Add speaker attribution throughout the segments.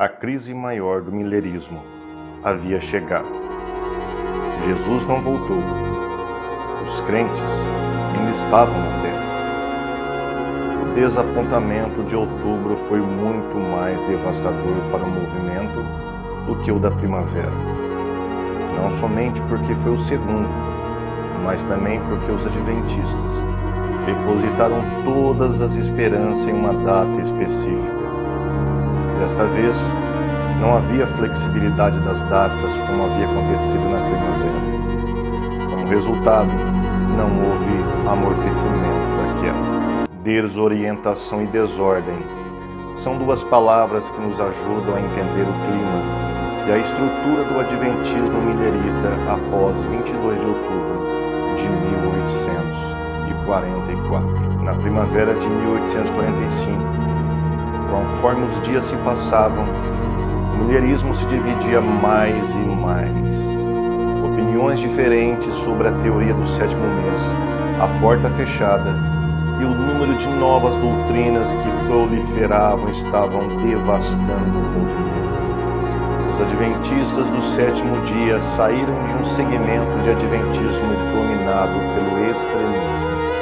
Speaker 1: a crise maior do milerismo havia chegado. Jesus não voltou. Os crentes ainda estavam na terra. O desapontamento de outubro foi muito mais devastador para o movimento do que o da primavera. Não somente porque foi o segundo, mas também porque os adventistas depositaram todas as esperanças em uma data específica. Desta vez, não havia flexibilidade das datas como havia acontecido na primavera. Como resultado, não houve amortecimento daquela. Desorientação e desordem são duas palavras que nos ajudam a entender o clima e a estrutura do adventismo milerita após 22 de outubro de 1844. Na primavera de 1845, conforme os dias se passavam, o milerismo se dividia mais e mais. Opiniões diferentes sobre a teoria do sétimo mês, a porta fechada e o número de novas doutrinas que proliferavam estavam devastando o movimento. Os adventistas do sétimo dia saíram de um segmento de adventismo dominado pelo extremismo.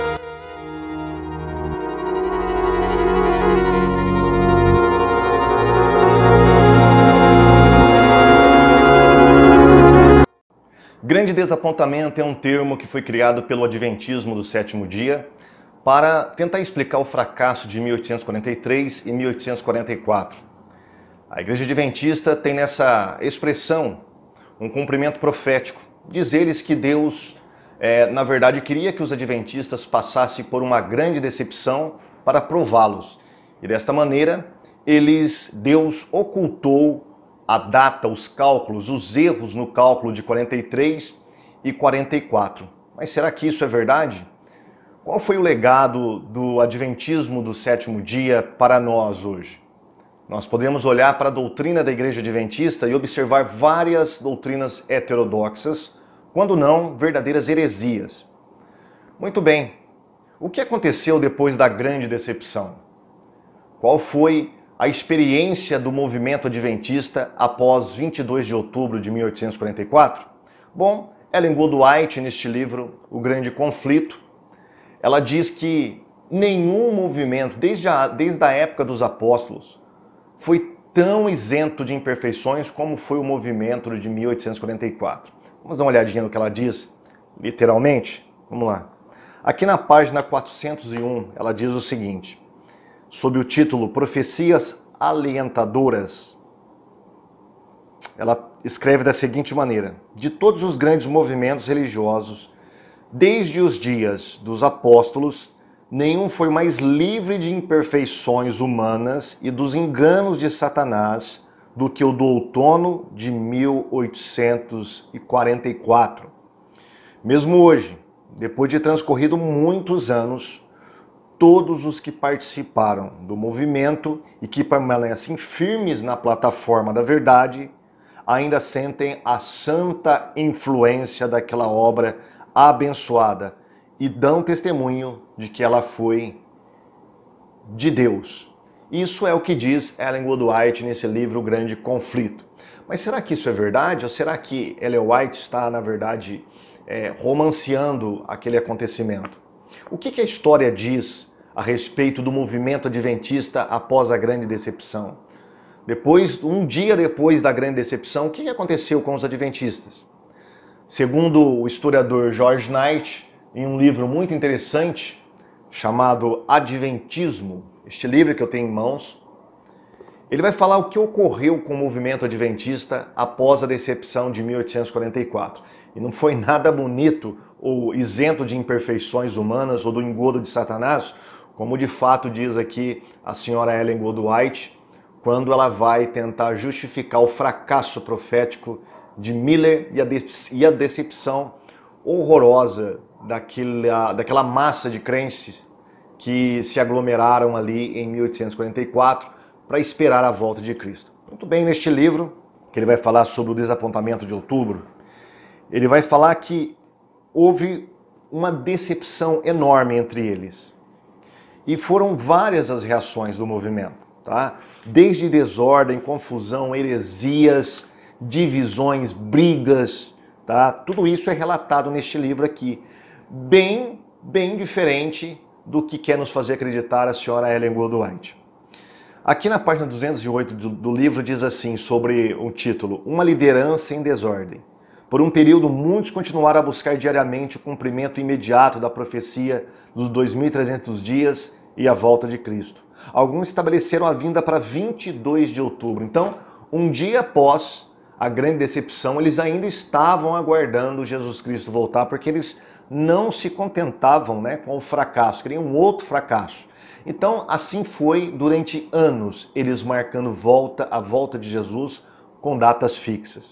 Speaker 1: Grande desapontamento é um termo que foi criado pelo adventismo do sétimo dia para tentar explicar o fracasso de 1843 e 1844. A Igreja Adventista tem nessa expressão um cumprimento profético. Diz eles que Deus, na verdade, queria que os adventistas passassem por uma grande decepção para prová-los. E desta maneira, Deus ocultou a data, os cálculos, os erros no cálculo de 43 e 44. Mas será que isso é verdade? Qual foi o legado do adventismo do sétimo dia para nós hoje? Nós podemos olhar para a doutrina da Igreja Adventista e observar várias doutrinas heterodoxas, quando não verdadeiras heresias. Muito bem, o que aconteceu depois da grande decepção? Qual foi a experiência do movimento adventista após 22 de outubro de 1844? Bom, Ellen Goodwhite, neste livro, O Grande Conflito, ela diz que nenhum movimento, desde a época dos apóstolos, foi tão isento de imperfeições como foi o movimento de 1844. Vamos dar uma olhadinha no que ela diz, literalmente? Vamos lá. Aqui na página 401, ela diz o seguinte, sob o título Profecias Alentadoras. Ela escreve da seguinte maneira: de todos os grandes movimentos religiosos, desde os dias dos apóstolos, nenhum foi mais livre de imperfeições humanas e dos enganos de Satanás do que o do outono de 1844. Mesmo hoje, depois de transcorrido muitos anos, todos os que participaram do movimento e que permanecem firmes na plataforma da verdade ainda sentem a santa influência daquela obra abençoada e dão testemunho de que ela foi de Deus. Isso é o que diz Ellen Goodwhite nesse livro O Grande Conflito. Mas será que isso é verdade? Ou será que Ellen White está, na verdade, romanceando aquele acontecimento? O que a história diz a respeito do movimento adventista após a grande decepção? Um dia depois da grande decepção, o que aconteceu com os adventistas? Segundo o historiador George Knight, em um livro muito interessante chamado Adventismo, este livro que eu tenho em mãos, ele vai falar o que ocorreu com o movimento adventista após a decepção de 1844. E não foi nada bonito ou isento de imperfeições humanas ou do engodo de Satanás, como de fato diz aqui a senhora Ellen Goodwhite, quando ela vai tentar justificar o fracasso profético de Miller e a decepção horrorosa daquela massa de crentes que se aglomeraram ali em 1844 para esperar a volta de Cristo. Muito bem, neste livro, que ele vai falar sobre o desapontamento de outubro, ele vai falar que houve uma decepção enorme entre eles. E foram várias as reações do movimento. tá? Desde desordem, confusão, heresias, divisões, brigas, tá? Tudo isso é relatado neste livro aqui, bem diferente do que quer nos fazer acreditar a senhora Ellen Goldwhite. Aqui na página 208 do livro diz assim, sobre o título: Uma liderança em desordem. Por um período, muitos continuaram a buscar diariamente o cumprimento imediato da profecia dos 2.300 dias e a volta de Cristo. Alguns estabeleceram a vinda para 22 de outubro. Então, um dia após a grande decepção, eles ainda estavam aguardando Jesus Cristo voltar, porque eles não se contentavam, né, com o fracasso, queriam um outro fracasso. Então, assim foi durante anos, eles marcando a volta de Jesus com datas fixas.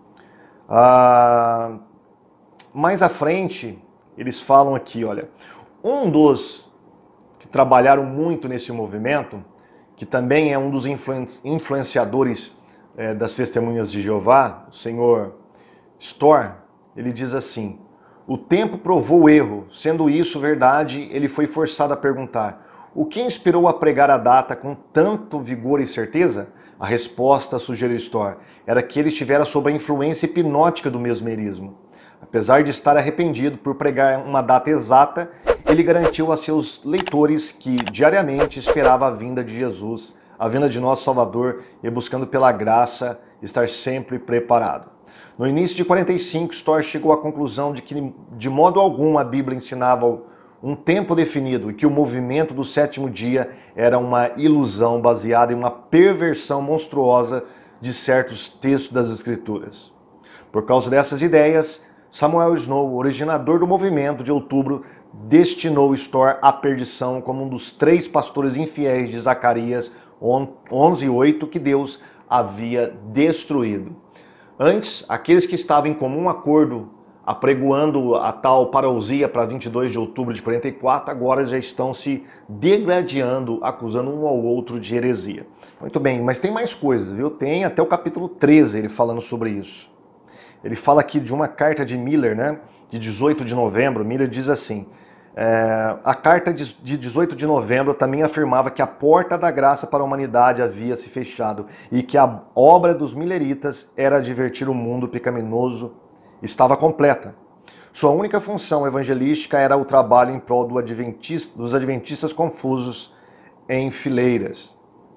Speaker 1: Mais à frente, eles falam aqui, olha, um dos que trabalharam muito nesse movimento, que também é um dos influenciadores das Testemunhas de Jeová, o senhor Storr, ele diz assim: o tempo provou o erro, sendo isso verdade, ele foi forçado a perguntar: o que inspirou a pregar a data com tanto vigor e certeza? A resposta, sugeriu Storr, era que ele estivera sob a influência hipnótica do mesmerismo. Apesar de estar arrependido por pregar uma data exata, ele garantiu a seus leitores que diariamente esperava a vinda de Jesus, a vinda de nosso Salvador, e buscando pela graça estar sempre preparado. No início de 45, Storr chegou à conclusão de que de modo algum a Bíblia ensinava um tempo definido e que o movimento do sétimo dia era uma ilusão baseada em uma perversão monstruosa de certos textos das Escrituras. Por causa dessas ideias, Samuel Snow, originador do movimento de outubro, destinou Storr à perdição como um dos 3 pastores infiéis de Zacarias 11:8 que Deus havia destruído. Antes, aqueles que estavam em comum acordo apregoando a tal parousia para 22 de outubro de 44, agora já estão se degradando, acusando um ao outro de heresia. Muito bem, mas tem mais coisas, viu? Tem até o capítulo 13 ele falando sobre isso. Ele fala aqui de uma carta de Miller, né, de 18 de novembro. Miller diz assim: a carta de 18 de novembro também afirmava que a porta da graça para a humanidade havia se fechado e que a obra dos milleritas era advertir o mundo pecaminoso estava completa. Sua única função evangelística era o trabalho em prol dos adventistas confusos em fileiras.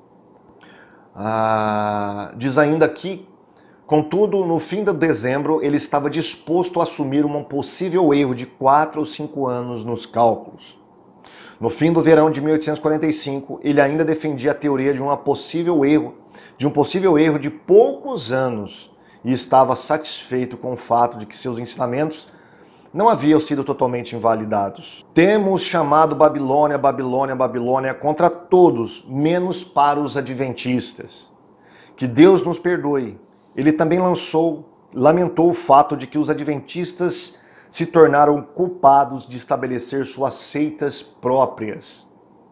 Speaker 1: Diz ainda aqui: contudo, no fim de dezembro, ele estava disposto a assumir um possível erro de 4 ou 5 anos nos cálculos. No fim do verão de 1845, ele ainda defendia a teoria de um possível erro de poucos anos e estava satisfeito com o fato de que seus ensinamentos não haviam sido totalmente invalidados. Temos chamado Babilônia, Babilônia, Babilônia contra todos, menos para os adventistas. Que Deus nos perdoe. Ele também lamentou o fato de que os adventistas se tornaram culpados de estabelecer suas seitas próprias.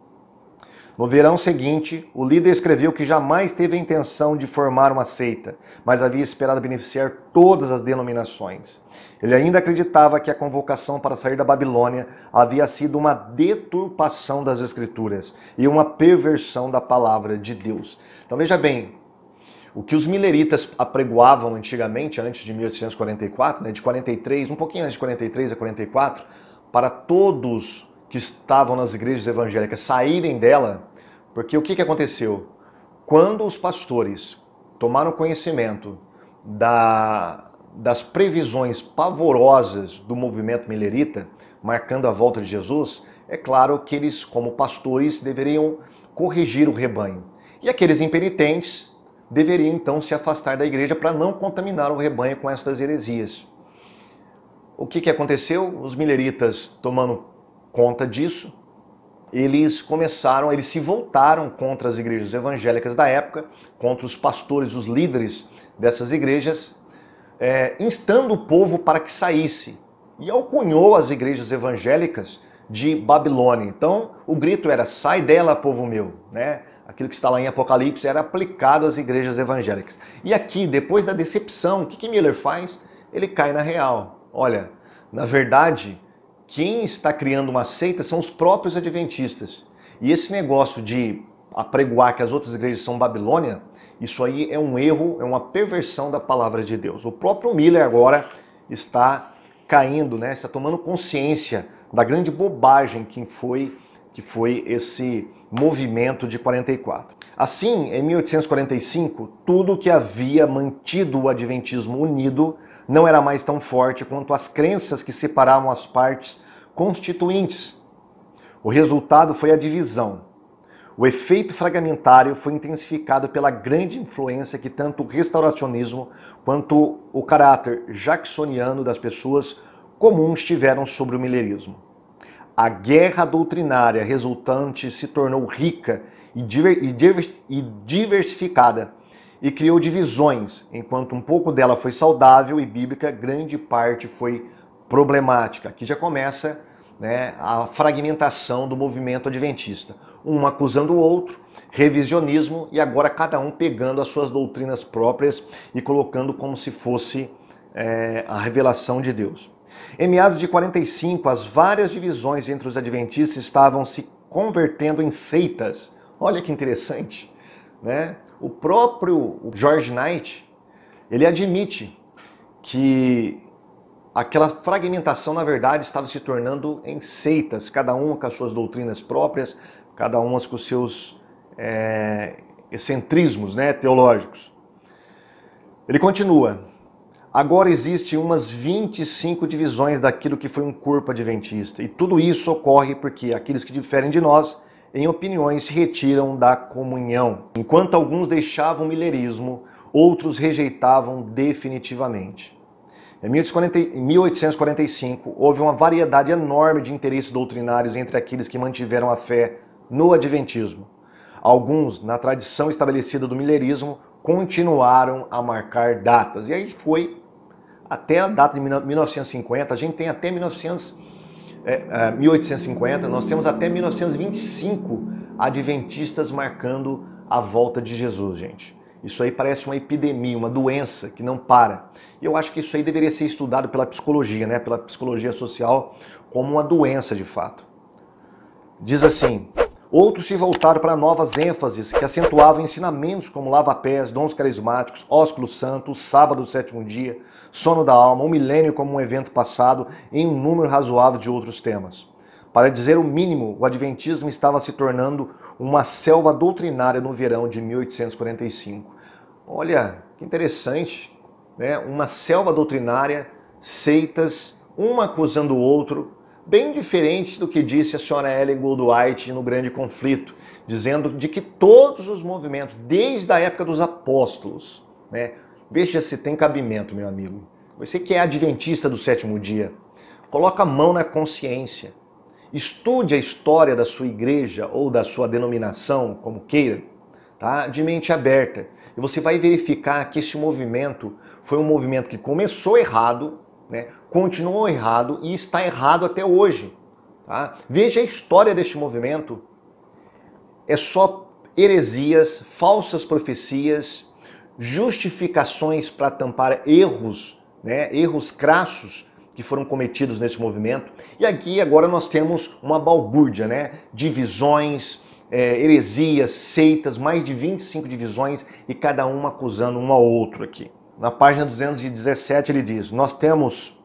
Speaker 1: No verão seguinte, o líder escreveu que jamais teve a intenção de formar uma seita, mas havia esperado beneficiar todas as denominações. Ele ainda acreditava que a convocação para sair da Babilônia havia sido uma deturpação das Escrituras e uma perversão da palavra de Deus. Então veja bem, o que os milleritas apregoavam antigamente, antes de 1844, né, de 43, um pouquinho antes de 43 a 44, para todos que estavam nas igrejas evangélicas saírem dela, porque o que aconteceu? Quando os pastores tomaram conhecimento das previsões pavorosas do movimento millerita, marcando a volta de Jesus, é claro que eles, como pastores, deveriam corrigir o rebanho. E aqueles impenitentes deveriam então se afastar da igreja para não contaminar o rebanho com estas heresias. O que aconteceu? Os milleritas, tomando conta disso, eles se voltaram contra as igrejas evangélicas da época, contra os pastores, os líderes dessas igrejas, instando o povo para que saísse. E alcunhou as igrejas evangélicas de Babilônia. Então, o grito era: sai dela, povo meu, né? Aquilo que está lá em Apocalipse era aplicado às igrejas evangélicas. E aqui, depois da decepção, o que Miller faz? Ele cai na real. Olha, na verdade, quem está criando uma seita são os próprios adventistas. E esse negócio de apregoar que as outras igrejas são Babilônia, isso aí é um erro, é uma perversão da palavra de Deus. O próprio Miller agora está caindo, né? Está tomando consciência da grande bobagem que foi esse movimento de 44. Assim, em 1845, tudo que havia mantido o Adventismo unido não era mais tão forte quanto as crenças que separavam as partes constituintes. O resultado foi a divisão. O efeito fragmentário foi intensificado pela grande influência que tanto o restauracionismo quanto o caráter jacksoniano das pessoas comuns tiveram sobre o millerismo. A guerra doutrinária resultante se tornou rica e diversificada e criou divisões, enquanto um pouco dela foi saudável e bíblica, grande parte foi problemática. Aqui já começa, né, a fragmentação do movimento adventista. Um acusando o outro, revisionismo, e agora cada um pegando as suas doutrinas próprias e colocando como se fosse a revelação de Deus. Em meados de 45, as várias divisões entre os adventistas estavam se convertendo em seitas. Olha que interessante, né? O próprio George Knight, ele admite que aquela fragmentação, na verdade, estava se tornando em seitas, cada uma com as suas doutrinas próprias, cada uma com os seus excentrismos, né, teológicos. Ele continua: agora existem umas 25 divisões daquilo que foi um corpo adventista, e tudo isso ocorre porque aqueles que diferem de nós, em opiniões, se retiram da comunhão. Enquanto alguns deixavam o millerismo, outros rejeitavam definitivamente. Em 1845, houve uma variedade enorme de interesses doutrinários entre aqueles que mantiveram a fé no adventismo. Alguns, na tradição estabelecida do millerismo, continuaram a marcar datas. E aí foi até a data de 1950, a gente tem até 1850, nós temos até 1925 adventistas marcando a volta de Jesus, gente. Isso aí parece uma epidemia, uma doença que não para. E eu acho que isso aí deveria ser estudado pela psicologia, né? Pela psicologia social, como uma doença de fato. Diz assim: outros se voltaram para novas ênfases que acentuavam ensinamentos como lava-pés, dons carismáticos, ósculo santo, sábado do sétimo dia, sono da alma, o milênio como um evento passado, em um número razoável de outros temas. Para dizer o mínimo, o adventismo estava se tornando uma selva doutrinária no verão de 1845. Olha, que interessante, né? Uma selva doutrinária, seitas, uma acusando o outro, bem diferente do que disse a senhora Ellen Goldwhite no Grande Conflito, dizendo de que todos os movimentos, desde a época dos apóstolos, né? Veja se tem cabimento, meu amigo. Você que é adventista do sétimo dia, coloca a mão na consciência. Estude a história da sua igreja ou da sua denominação, como queira, tá? De mente aberta. E você vai verificar que este movimento foi um movimento que começou errado, né? Continuou errado e está errado até hoje. Tá? Veja a história deste movimento. É só heresias, falsas profecias, justificações para tampar erros, né? Erros crassos que foram cometidos nesse movimento. E aqui agora nós temos uma balbúrdia, né? Divisões, heresias, seitas, mais de 25 divisões e cada uma acusando um ao outro aqui. Na página 217 ele diz: nós temos,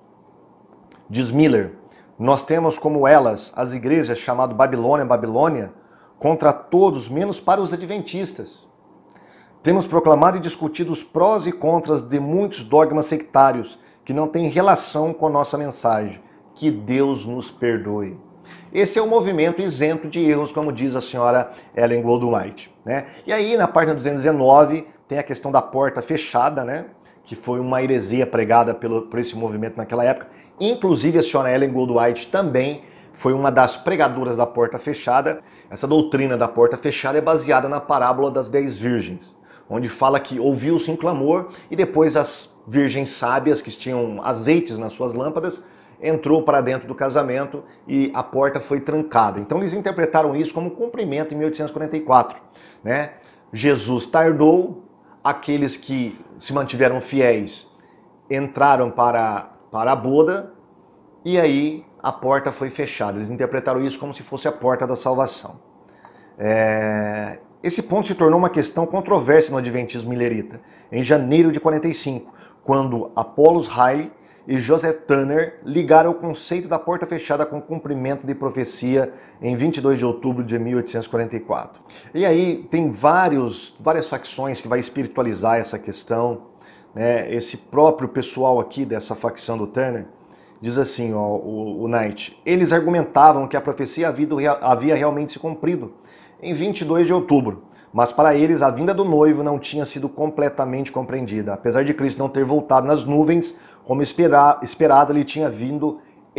Speaker 1: diz Miller, nós temos como elas as igrejas chamadas Babilônia, contra todos, menos para os adventistas. Temos proclamado e discutido os prós e contras de muitos dogmas sectários que não têm relação com a nossa mensagem. Que Deus nos perdoe. Esse é um movimento isento de erros, como diz a senhora Ellen Goldwhite, né? E aí, na página 219, tem a questão da porta fechada, né? Que foi uma heresia pregada por esse movimento naquela época. Inclusive, a senhora Ellen Goldwhite também foi uma das pregadoras da porta fechada. Essa doutrina da porta fechada é baseada na parábola das 10 virgens, onde fala que ouviu-se um clamor e depois as virgens sábias, que tinham azeites nas suas lâmpadas, entrou para dentro do casamento e a porta foi trancada. Então eles interpretaram isso como cumprimento em 1844. Né? Jesus tardou, aqueles que se mantiveram fiéis entraram para a boda e aí a porta foi fechada. Eles interpretaram isso como se fosse a porta da salvação. Esse ponto se tornou uma questão controversa no Adventismo Millerita, em janeiro de 45, quando Apollos Haile e Joseph Turner ligaram o conceito da porta fechada com o cumprimento de profecia em 22 de outubro de 1844. E aí tem várias facções que vai espiritualizar essa questão, né? Esse próprio pessoal aqui dessa facção do Turner diz assim, ó, o Knight, eles argumentavam que a profecia havia realmente se cumprido em 22 de outubro, mas para eles a vinda do noivo não tinha sido completamente compreendida. Apesar de Cristo não ter voltado nas nuvens, como esperado, ele tinha vindo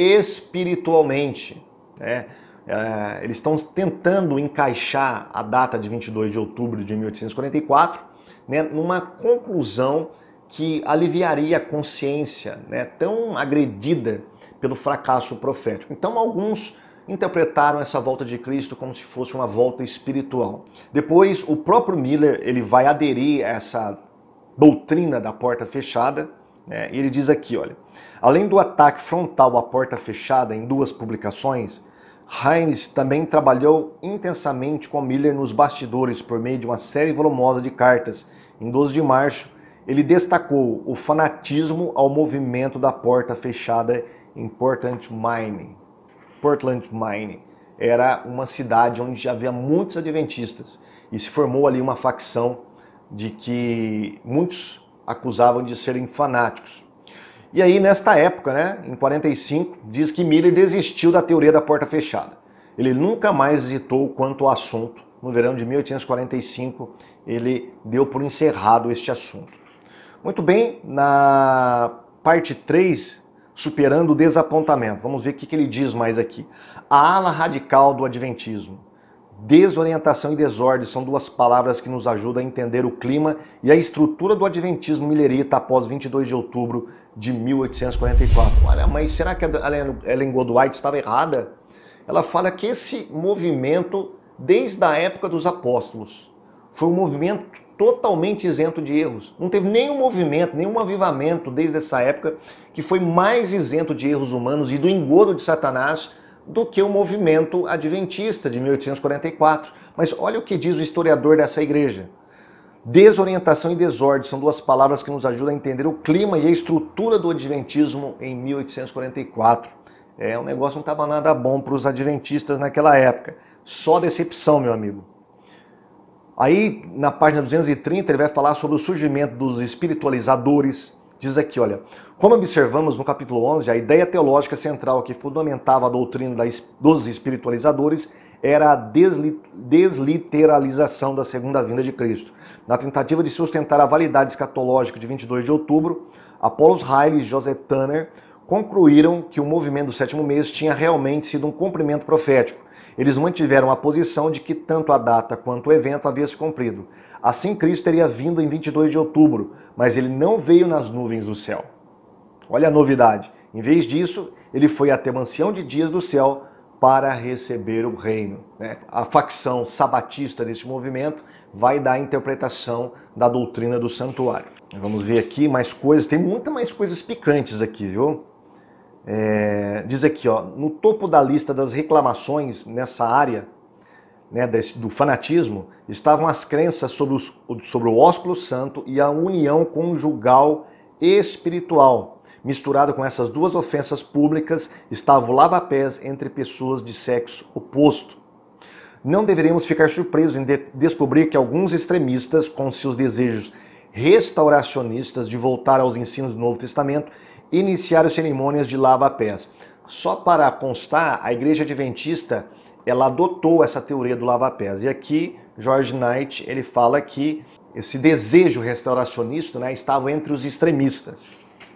Speaker 1: espiritualmente. Né? Eles estão tentando encaixar a data de 22 de outubro de 1844, né, numa conclusão que aliviaria a consciência, né, tão agredida pelo fracasso profético. Então alguns interpretaram essa volta de Cristo como se fosse uma volta espiritual. Depois o próprio Miller ele vai aderir a essa doutrina da porta fechada, né, e ele diz aqui, olha, além do ataque frontal à porta fechada em duas publicações, Haynes também trabalhou intensamente com Miller nos bastidores por meio de uma série volumosa de cartas. Em 12 de março, ele destacou o fanatismo ao movimento da porta fechada em Portland, Maine. Portland, Maine era uma cidade onde havia muitos adventistas e se formou ali uma facção de que muitos acusavam de serem fanáticos. E aí, nesta época, né, em 45, diz que Miller desistiu da teoria da porta fechada. Ele nunca mais hesitou quanto ao assunto. No verão de 1845, ele deu por encerrado este assunto. Muito bem, na parte 3, superando o desapontamento. Vamos ver o que ele diz mais aqui. A ala radical do adventismo. Desorientação e desordem são duas palavras que nos ajudam a entender o clima e a estrutura do adventismo millerita após 22 de outubro de 1844. Olha, mas será que a Ellen Goldwhite estava errada? Ela fala que esse movimento, desde a época dos apóstolos, foi um movimento totalmente isento de erros. Não teve nenhum movimento, nenhum avivamento desde essa época que foi mais isento de erros humanos e do engodo de Satanás do que o movimento adventista de 1844. Mas olha o que diz o historiador dessa igreja. Desorientação e desordem são duas palavras que nos ajudam a entender o clima e a estrutura do adventismo em 1844. O negócio não estava nada bom para os adventistas naquela época. Só decepção, meu amigo. Aí, na página 230, ele vai falar sobre o surgimento dos espiritualizadores. Diz aqui, olha, como observamos no capítulo 11, a ideia teológica central que fundamentava a doutrina dos espiritualizadores era a desliteralização da segunda vinda de Cristo. Na tentativa de sustentar a validade escatológica de 22 de outubro, Apollos Haile e Joseph Turner concluíram que o movimento do sétimo mês tinha realmente sido um cumprimento profético. Eles mantiveram a posição de que tanto a data quanto o evento havia se cumprido. Assim, Cristo teria vindo em 22 de outubro, mas ele não veio nas nuvens do céu. Olha a novidade. Em vez disso, ele foi até a mansão de dias do céu para receber o reino. A facção sabatista desse movimento vai dar a interpretação da doutrina do santuário. Vamos ver aqui mais coisas. Tem muitas mais coisas picantes aqui, viu? Diz aqui, ó, no topo da lista das reclamações nessa área, né, do fanatismo, estavam as crenças sobre o ósculo santo e a união conjugal espiritual. Misturado com essas duas ofensas públicas, estava o lava-pés entre pessoas de sexo oposto. Não deveríamos ficar surpresos em descobrir que alguns extremistas, com seus desejos restauracionistas de voltar aos ensinos do Novo Testamento, iniciaram cerimônias de lava-pés. Só para constar, a Igreja Adventista ela adotou essa teoria do lava-pés. E aqui, George Knight, ele fala que esse desejo restauracionista, né, estava entre os extremistas.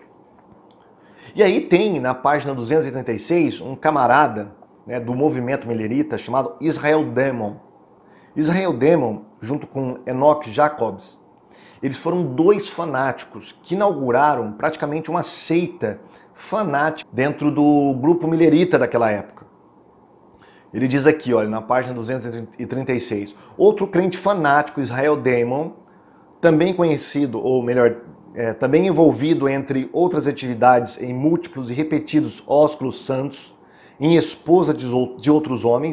Speaker 1: E aí tem, na página 236, um camarada, né, do movimento millerita chamado Israel Demon. Israel Demon, junto com Enoch Jacobs, eles foram dois fanáticos que inauguraram praticamente uma seita fanática dentro do grupo millerita daquela época. Ele diz aqui, olha, na página 236, outro crente fanático, Israel Demon, também conhecido, ou melhor, também envolvido entre outras atividades em múltiplos e repetidos ósculos santos, em esposa de outros homens,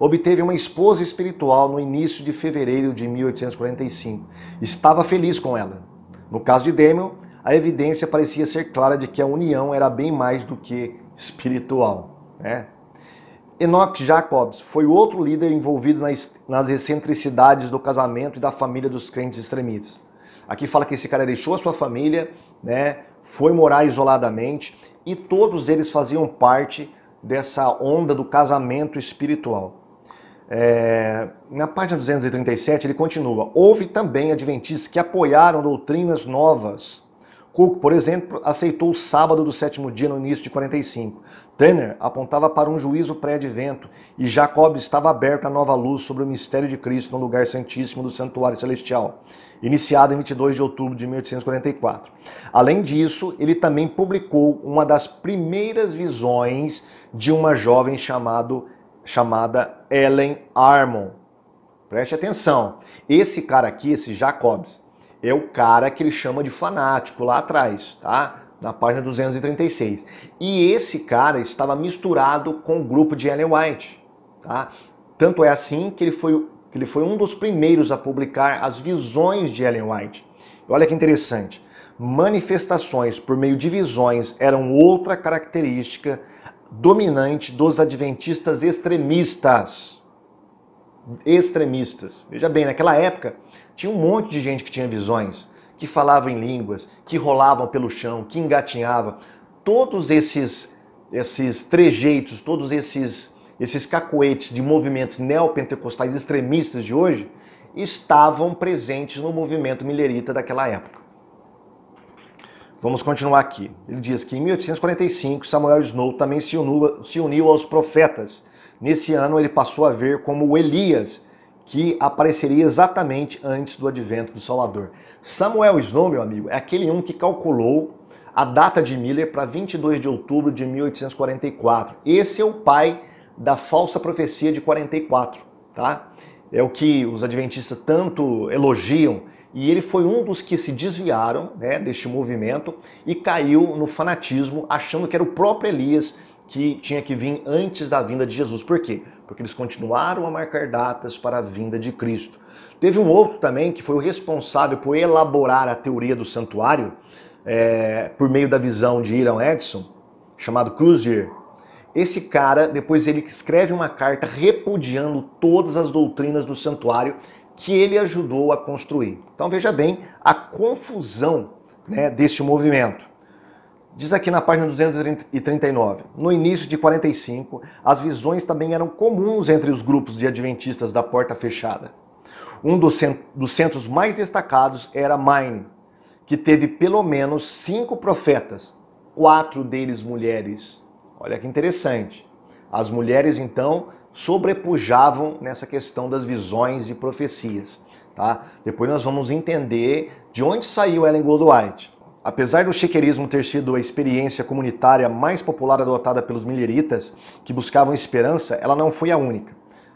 Speaker 1: obteve uma esposa espiritual no início de fevereiro de 1845. Estava feliz com ela. No caso de Daniel, a evidência parecia ser clara de que a união era bem mais do que espiritual, né? Enoch Jacobs foi outro líder envolvido nas excentricidades do casamento e da família dos crentes extremistas. Aqui fala que esse cara deixou a sua família, né, foi morar isoladamente, e todos eles faziam parte dessa onda do casamento espiritual. Na página 237 ele continua: houve também adventistas que apoiaram doutrinas novas. Cook, por exemplo, aceitou o sábado do sétimo dia no início de 45. Turner apontava para um juízo pré-advento e Jacob estava aberto à nova luz sobre o mistério de Cristo no lugar santíssimo do santuário celestial, iniciado em 22 de outubro de 1844. Além disso, ele também publicou uma das primeiras visões de uma jovem chamada Ellen Armon. Preste atenção, esse cara aqui, esse Jacobs, é o cara que ele chama de fanático lá atrás, tá? Na página 236. E esse cara estava misturado com o grupo de Ellen White, tá? Tanto é assim que ele foi um dos primeiros a publicar as visões de Ellen White. Olha que interessante. Manifestações por meio de visões eram outra característica dominante dos adventistas extremistas. Veja bem, naquela época tinha um monte de gente que tinha visões, que falava em línguas, que rolavam pelo chão, que engatinhava. Todos esses trejeitos, todos esses cacoetes de movimentos neopentecostais extremistas de hoje estavam presentes no movimento millerita daquela época. Vamos continuar aqui. Ele diz que em 1845 Samuel Snow também se uniu aos profetas. Nesse ano ele passou a ver como o Elias, que apareceria exatamente antes do advento do Salvador. Samuel Snow, meu amigo, é aquele um que calculou a data de Miller para 22 de outubro de 1844. Esse é o pai da falsa profecia de 44, tá? É o que os adventistas tanto elogiam, e ele foi um dos que se desviaram, né, deste movimento e caiu no fanatismo, achando que era o próprio Elias que tinha que vir antes da vinda de Jesus. Por quê? Porque eles continuaram a marcar datas para a vinda de Cristo. Teve um outro também que foi o responsável por elaborar a teoria do santuário, por meio da visão de Hiram Edson, chamado Crozier. Esse cara, depois ele escreve uma carta repudiando todas as doutrinas do santuário que ele ajudou a construir. Então veja bem a confusão, né, deste movimento. Diz aqui na página 239, no início de 45, as visões também eram comuns entre os grupos de adventistas da porta fechada. Um dos centros mais destacados era Maine, que teve pelo menos 5 profetas, 4 deles mulheres. Olha que interessante. As mulheres, então, sobrepujavam nessa questão das visões e profecias, tá? Depois nós vamos entender de onde saiu Ellen Goldwhite. Apesar do chequerismo ter sido a experiência comunitária mais popular adotada pelos milleritas, que buscavam esperança, ela não foi a única.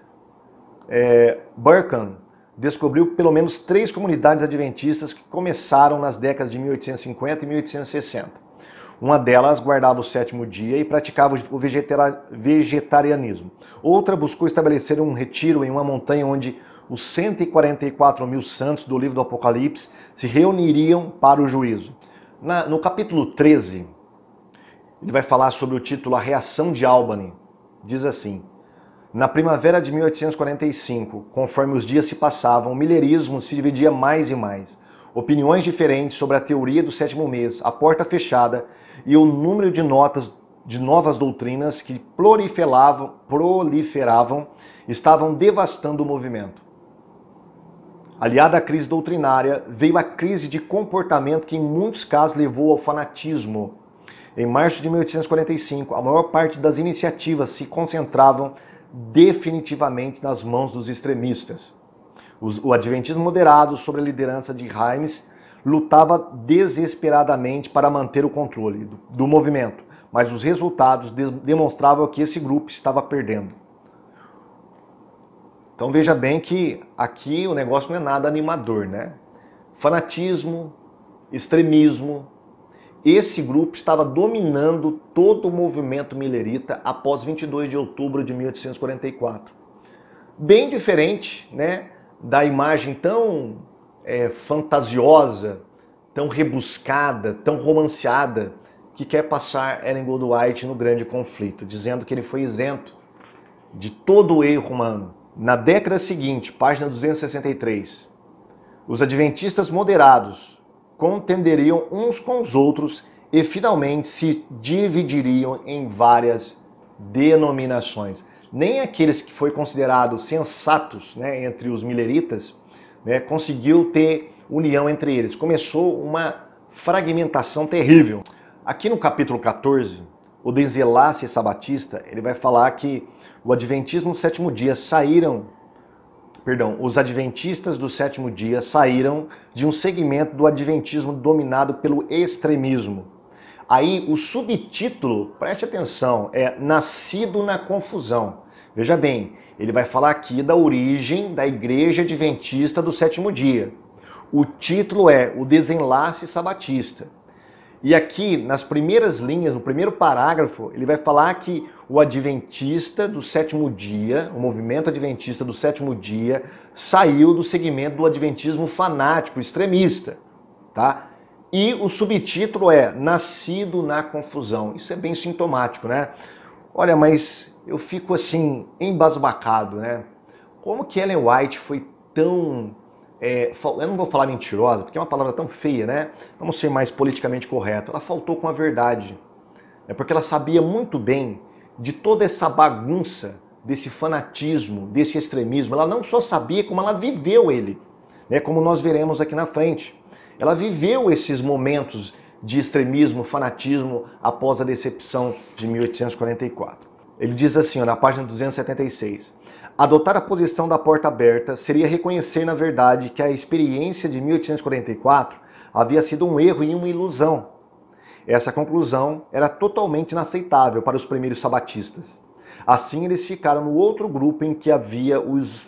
Speaker 1: Burkham descobriu pelo menos 3 comunidades adventistas que começaram nas décadas de 1850 e 1860. Uma delas guardava o 7º dia e praticava o vegetarianismo. Outra buscou estabelecer um retiro em uma montanha onde os 144 mil santos do livro do Apocalipse se reuniriam para o juízo. No capítulo 13, ele vai falar sobre o título A Reação de Albany. Diz assim: na primavera de 1845, conforme os dias se passavam, o millerismo se dividia mais e mais. Opiniões diferentes sobre a teoria do 7º mês, a porta fechada e o número de notas de novas doutrinas que proliferavam estavam devastando o movimento. Aliada à crise doutrinária, veio a crise de comportamento que em muitos casos levou ao fanatismo. Em março de 1845, a maior parte das iniciativas se concentravam definitivamente nas mãos dos extremistas. O adventismo moderado, sob a liderança de Himes, lutava desesperadamente para manter o controle do movimento, mas os resultados demonstravam que esse grupo estava perdendo. Então veja bem que aqui o negócio não é nada animador, né? Fanatismo, extremismo. Esse grupo estava dominando todo o movimento millerita após 22 de outubro de 1844. bem diferente, né, da imagem tão fantasiosa, tão rebuscada, tão romanceada que quer passar Ellen Goldwhite no Grande Conflito, dizendo que ele foi isento de todo o erro humano. Na década seguinte, página 263, os adventistas moderados contenderiam uns com os outros e finalmente se dividiriam em várias denominações. Nem aqueles que foi considerados sensatos, né, entre os milleritas, né, conseguiu ter união entre eles. Começou uma fragmentação terrível. Aqui no capítulo 14, o Desenlace Sabatista, ele vai falar que o adventismo do sétimo dia os adventistas do sétimo dia saíram de um segmento do adventismo dominado pelo extremismo. Aí o subtítulo, preste atenção, é Nascido na Confusão. Veja bem, ele vai falar aqui da origem da Igreja Adventista do sétimo dia. O título é O Desenlace Sabatista. E aqui, nas primeiras linhas, no primeiro parágrafo, ele vai falar que o adventista do sétimo dia, o movimento adventista do sétimo dia, saiu do segmento do adventismo fanático, extremista, tá? E o subtítulo é Nascido na Confusão. Isso é bem sintomático, né? Olha, mas eu fico assim, embasbacado, né? Como que Ellen White foi tão... eu não vou falar mentirosa, porque é uma palavra tão feia, né? Vamos ser mais politicamente correto. Ela faltou com a verdade. É porque ela sabia muito bem de toda essa bagunça, desse fanatismo, desse extremismo. Ela não só sabia, como ela viveu ele, né? Como nós veremos aqui na frente. Ela viveu esses momentos de extremismo, fanatismo, após a decepção de 1844. Ele diz assim, ó, na página 276... Adotar a posição da porta aberta seria reconhecer, na verdade, que a experiência de 1844 havia sido um erro e uma ilusão. Essa conclusão era totalmente inaceitável para os primeiros sabatistas. Assim, eles ficaram no outro grupo em que havia os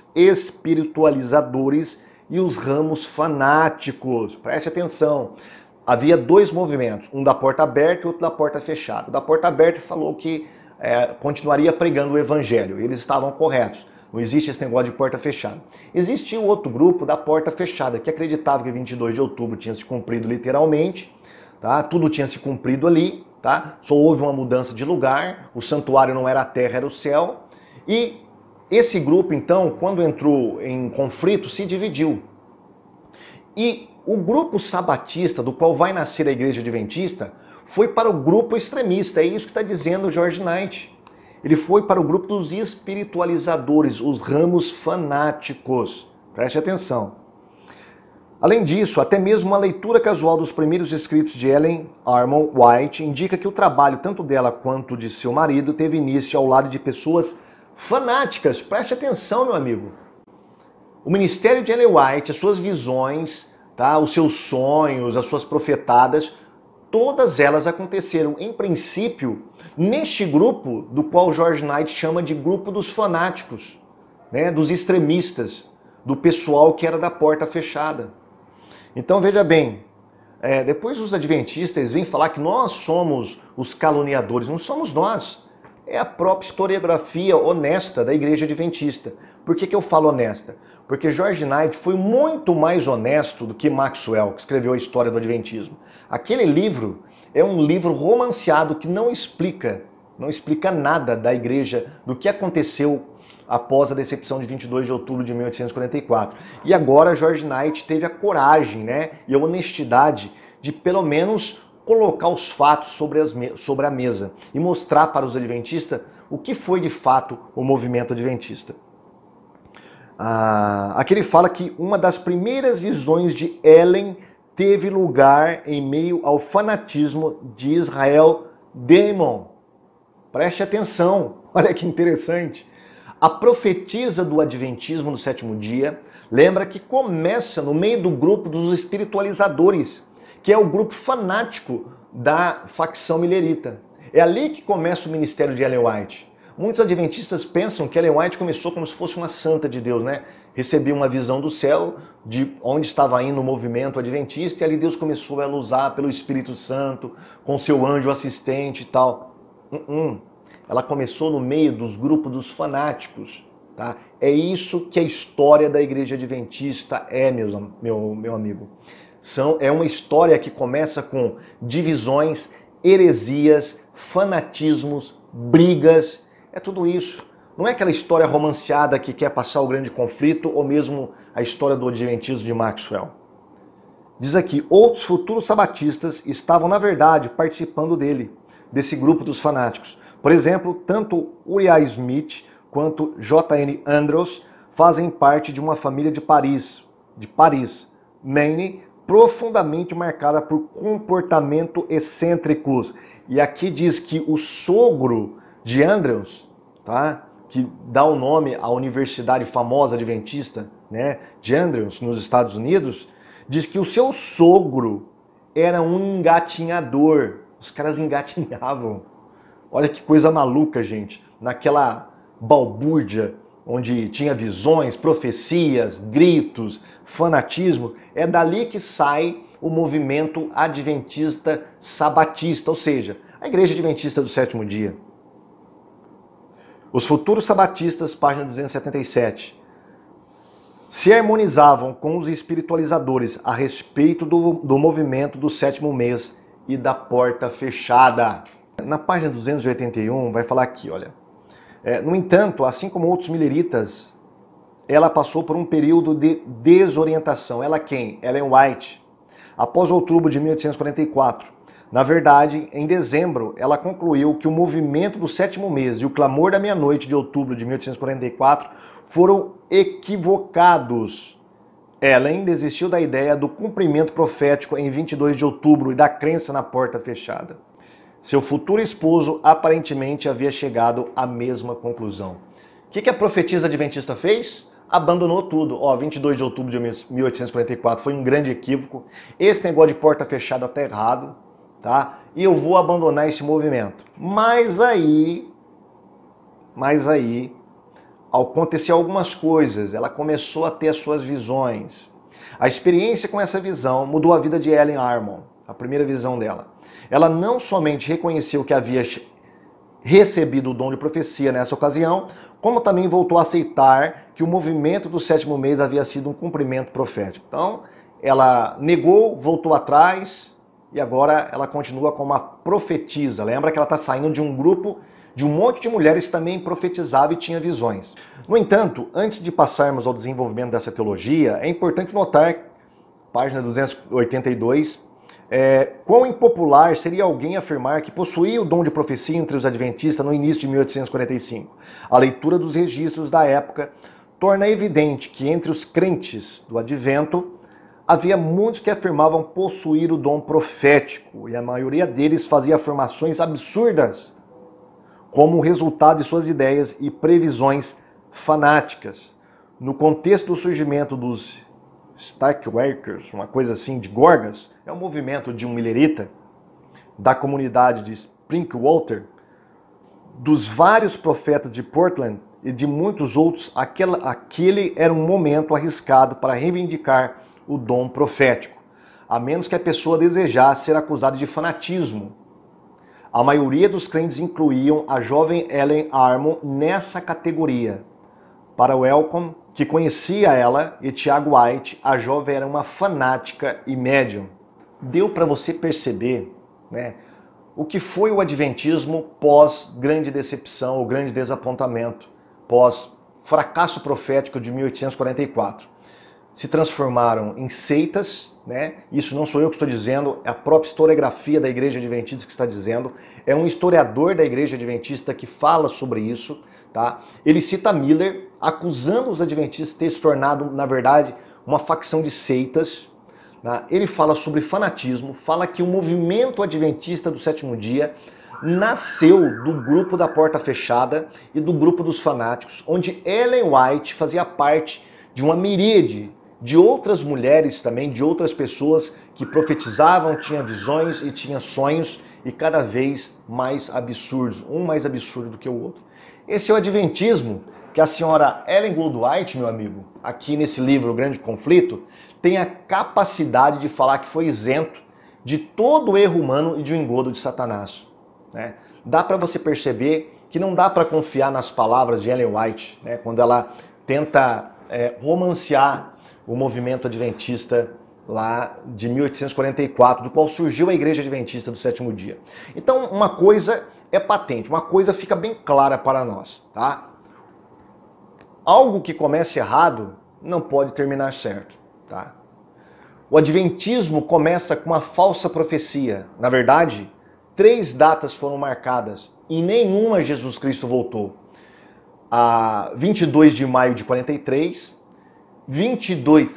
Speaker 1: espiritualizadores e os ramos fanáticos. Preste atenção. Havia dois movimentos, um da porta aberta e outro da porta fechada. O da porta aberta falou que continuaria pregando o evangelho. Eles estavam corretos. Não existe esse negócio de porta fechada. Existia o outro grupo da porta fechada, que acreditava que 22 de outubro tinha se cumprido literalmente, tá? Tudo tinha se cumprido ali, tá? Só houve uma mudança de lugar, o santuário não era a terra, era o céu. E esse grupo, então, quando entrou em conflito, se dividiu. E o grupo sabatista, do qual vai nascer a Igreja Adventista, foi para o grupo extremista. É isso que está dizendo George Knight. Ele foi para o grupo dos espiritualizadores, os ramos fanáticos. Preste atenção. Além disso, até mesmo uma leitura casual dos primeiros escritos de Ellen Armour White indica que o trabalho, tanto dela quanto de seu marido, teve início ao lado de pessoas fanáticas. Preste atenção, meu amigo. O ministério de Ellen White, as suas visões, tá? Os seus sonhos, as suas profetadas, todas elas aconteceram, em princípio, neste grupo do qual George Knight chama de grupo dos fanáticos, né, dos extremistas, do pessoal que era da porta fechada. Então veja bem, depois os adventistas vêm falar que nós somos os caluniadores. Não somos nós, é a própria historiografia honesta da Igreja Adventista. Por que eu falo honesta? Porque George Knight foi muito mais honesto do que Maxwell, que escreveu a história do Adventismo. Aquele livro é um livro romanceado que não explica nada da igreja, do que aconteceu após a decepção de 22 de outubro de 1844. E agora George Knight teve a coragem, né, e a honestidade de pelo menos colocar os fatos sobre a mesa e mostrar para os adventistas o que foi de fato o movimento adventista. Aqui ele fala que uma das primeiras visões de Ellen teve lugar em meio ao fanatismo de Israel Damon. Preste atenção, olha que interessante. A profetisa do Adventismo no sétimo dia, lembra que começa no meio do grupo dos espiritualizadores, que é o grupo fanático da facção millerita. É ali que começa o ministério de Ellen White. Muitos adventistas pensam que Ellen White começou como se fosse uma santa de Deus, né? Recebeu uma visão do céu, de onde estava indo o movimento adventista, e ali Deus começou a ela usar pelo Espírito Santo, com seu anjo assistente e tal. Ela começou no meio dos grupos dos fanáticos, Tá? É isso que a história da Igreja Adventista é, meu amigo. É uma história que começa com divisões, heresias, fanatismos, brigas, é tudo isso. Não é aquela história romanceada que quer passar o grande conflito ou mesmo a história do Adventismo de Maxwell. Diz aqui, outros futuros sabatistas estavam, na verdade, participando desse grupo dos fanáticos. Por exemplo, tanto Uriah Smith quanto J.N. Andrews fazem parte de uma família de Paris, Maine, profundamente marcada por comportamento excêntricos. E aqui diz que o sogro de Andrews, tá? Que dá o nome à universidade famosa adventista, né, de Andrews, nos Estados Unidos, diz que o seu sogro era um engatinhador. Os caras engatinhavam. Olha que coisa maluca, gente. Naquela balbúrdia onde tinha visões, profecias, gritos, fanatismo, é dali que sai o movimento adventista sabatista, ou seja, a Igreja Adventista do Sétimo Dia. Os futuros sabatistas, página 277, se harmonizavam com os espiritualizadores a respeito do movimento do sétimo mês e da porta fechada. Na página 281 vai falar aqui, olha. No entanto, assim como outros milleritas, ela passou por um período de desorientação. Ela quem? Ellen White. Após outubro de 1844. Na verdade, em dezembro, ela concluiu que o movimento do sétimo mês e o clamor da meia-noite de outubro de 1844 foram equivocados. Ellen desistiu da ideia do cumprimento profético em 22 de outubro e da crença na porta fechada. Seu futuro esposo aparentemente havia chegado à mesma conclusão. O que a profetisa adventista fez? Abandonou tudo. 22 de outubro de 1844 foi um grande equívoco. Esse negócio de porta fechada está errado, tá? E eu vou abandonar esse movimento. Mas aí aconteceu algumas coisas. Ela começou a ter as suas visões. A experiência com essa visão mudou a vida de Ellen Armon, a primeira visão dela. Ela não somente reconheceu que havia recebido o dom de profecia nessa ocasião, como também voltou a aceitar que o movimento do sétimo mês havia sido um cumprimento profético. Então, ela negou, voltou atrás e agora ela continua como uma profetisa. Lembra que ela está saindo de um grupo, de um monte de mulheres que também profetizava e tinha visões. No entanto, antes de passarmos ao desenvolvimento dessa teologia, é importante notar, página 282, quão impopular seria alguém afirmar que possuía o dom de profecia entre os adventistas no início de 1845. A leitura dos registros da época torna evidente que entre os crentes do advento havia muitos que afirmavam possuir o dom profético e a maioria deles fazia afirmações absurdas como resultado de suas ideias e previsões fanáticas. No contexto do surgimento dos Starkworkers, uma coisa assim, de Gorgas, é um movimento de um millerita da comunidade de Sprinkwater, dos vários profetas de Portland e de muitos outros, aquele era um momento arriscado para reivindicar o dom profético, a menos que a pessoa desejasse ser acusada de fanatismo. A maioria dos crentes incluíam a jovem Ellen Armon nessa categoria. Para Wellcome, que conhecia ela, e Tiago White, a jovem era uma fanática e médium. Deu para você perceber, né, o que foi o adventismo pós grande decepção, ou grande desapontamento, pós fracasso profético de 1844. Se transformaram em seitas, né? Isso não sou eu que estou dizendo, é a própria historiografia da Igreja Adventista que está dizendo, é um historiador da Igreja Adventista que fala sobre isso. Tá? Ele cita Miller, acusando os adventistas de ter se tornado, na verdade, uma facção de seitas. Tá? Ele fala sobre fanatismo, fala que o movimento adventista do sétimo dia nasceu do grupo da porta fechada e do grupo dos fanáticos, onde Ellen White fazia parte de uma miríade de outras mulheres também, de outras pessoas que profetizavam, tinham visões e tinham sonhos, e cada vez mais absurdos, um mais absurdo do que o outro. Esse é o adventismo que a senhora Ellen Goldwhite, meu amigo, aqui nesse livro O Grande Conflito, tem a capacidade de falar que foi isento de todo o erro humano e de um engodo de Satanás. Né? Dá para você perceber que não dá para confiar nas palavras de Ellen White, né, quando ela tenta romancear o movimento adventista lá de 1844, do qual surgiu a Igreja Adventista do Sétimo Dia. Então, uma coisa é patente, uma coisa fica bem clara para nós, tá? Algo que comece errado não pode terminar certo, tá? O Adventismo começa com uma falsa profecia. Na verdade, 3 datas foram marcadas e nenhuma Jesus Cristo voltou. A 22 de maio de 43, 22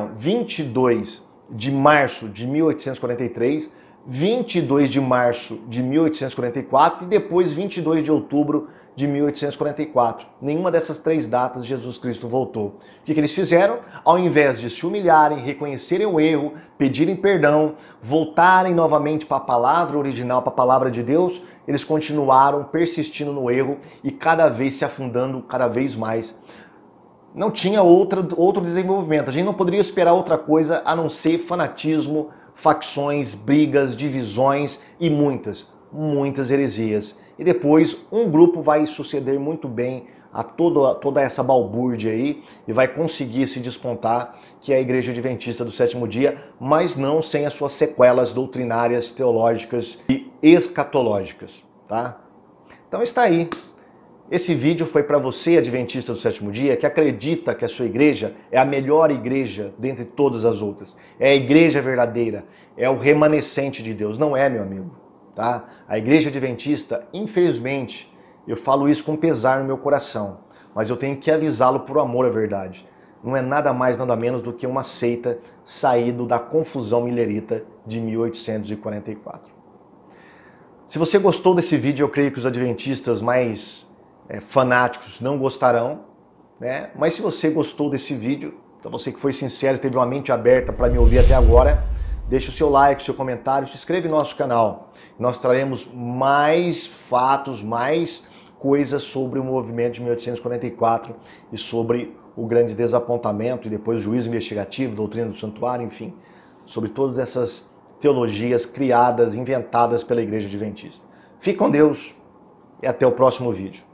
Speaker 1: de março de 1843, 22 de março de 1844 e depois 22 de outubro de 1844. Nenhuma dessas 3 datas Jesus Cristo voltou. O que eles fizeram? Ao invés de se humilharem, reconhecerem o erro, pedirem perdão, voltarem novamente para a palavra original, para a palavra de Deus, eles continuaram persistindo no erro e cada vez se afundando cada vez mais. Não tinha outro desenvolvimento. A gente não poderia esperar outra coisa a não ser fanatismo, facções, brigas, divisões e muitas heresias. E depois um grupo vai suceder muito bem a toda essa balbúrdia aí e vai conseguir se despontar, que é a Igreja Adventista do Sétimo Dia, mas não sem as suas sequelas doutrinárias, teológicas e escatológicas, tá? Então está aí. Esse vídeo foi para você, Adventista do Sétimo Dia, que acredita que a sua igreja é a melhor igreja dentre todas as outras. É a igreja verdadeira, é o remanescente de Deus. Não é, meu amigo, tá? A Igreja Adventista, infelizmente, eu falo isso com pesar no meu coração, mas eu tenho que avisá-lo por amor à verdade. Não é nada mais, nada menos do que uma seita saído da confusão milerita de 1844. Se você gostou desse vídeo, eu creio que os adventistas mais fanáticos não gostarão, né? Mas se você gostou desse vídeo, então você que foi sincero e teve uma mente aberta para me ouvir até agora, deixe o seu like, o seu comentário, se inscreve no nosso canal. Nós traremos mais fatos, mais coisas sobre o movimento de 1844 e sobre o grande desapontamento e depois o juízo investigativo, doutrina do santuário, enfim, sobre todas essas teologias criadas, inventadas pela Igreja Adventista. Fique com Deus e até o próximo vídeo.